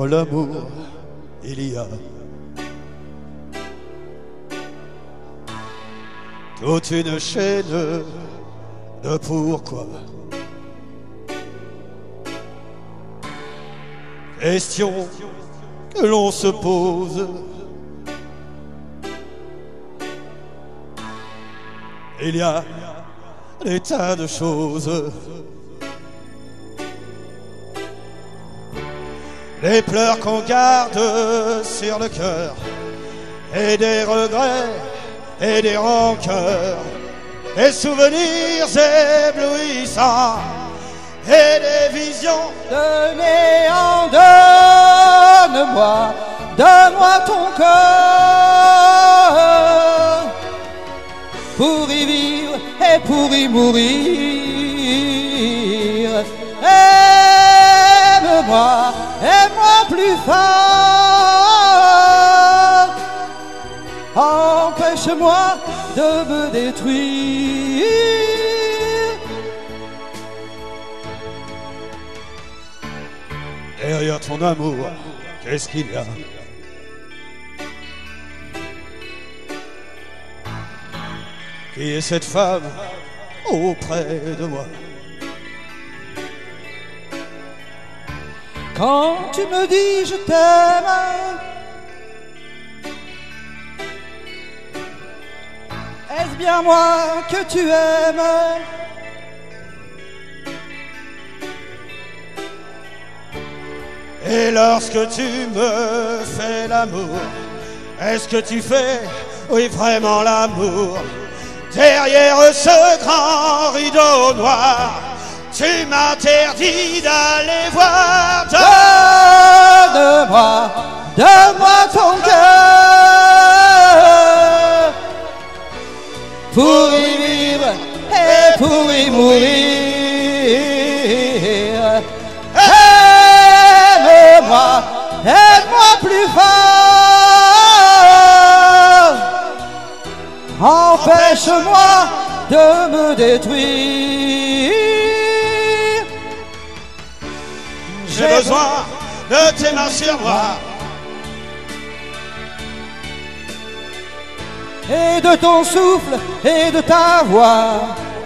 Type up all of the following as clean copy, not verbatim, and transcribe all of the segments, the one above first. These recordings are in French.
l'amour, il y a toute une chaîne de pourquoi. Question que l'on se pose. Il y a des tas de choses. Les pleurs qu'on garde sur le cœur, et des regrets et des rancœurs, des souvenirs éblouissants et des visions de néant. Donne-moi ton cœur pour y vivre et pour y mourir. Aime-moi, aime-moi plus fort. Empêche-moi de me détruire. Derrière ton amour, qu'est-ce qu'il y a? Qui est cette femme auprès de moi? Quand tu me dis je t'aime, est-ce bien moi que tu aimes? Et lorsque tu me fais l'amour, est-ce que tu fais, oui, vraiment l'amour? Derrière ce grand rideau noir, tu m'interdis d'aller voir. Donne-moi ton cœur pour y vivre et pour y mourir. Aime-moi plus fort. Empêche-moi de me détruire. J'ai besoin de tes mains sur moi et de ton souffle et de ta voix.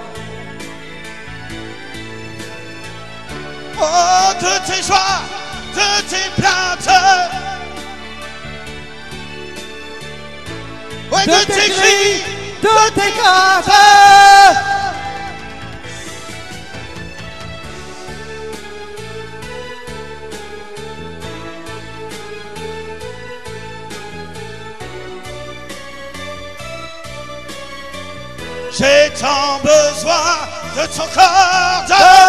Oh, de tes joies, de tes plaintes, ouais, de tes cris, de tes craintes. J'ai tant besoin de ton corps.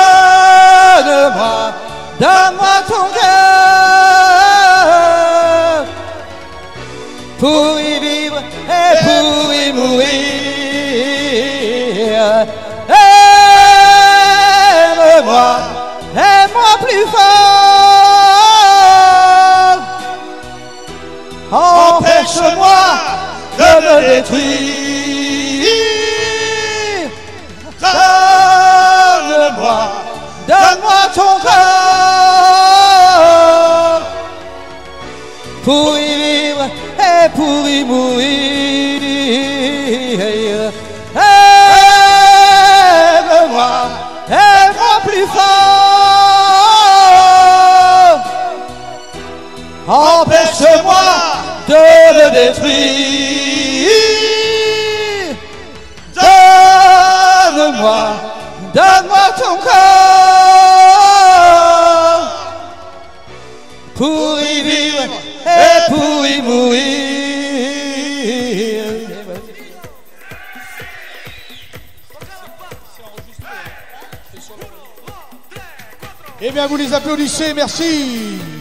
Donne-moi ton cœur pour y vivre et pour y mourir. Aime-moi plus fort. Empêche-moi de me détruire. Donne-moi ton cœur pour y vivre et pour y mourir. Aime-moi plus fort. Empêche-moi de me détruire. Donne-moi ton corps pour y vivre et pour y mourir. Eh bien, vous les applaudissez, merci.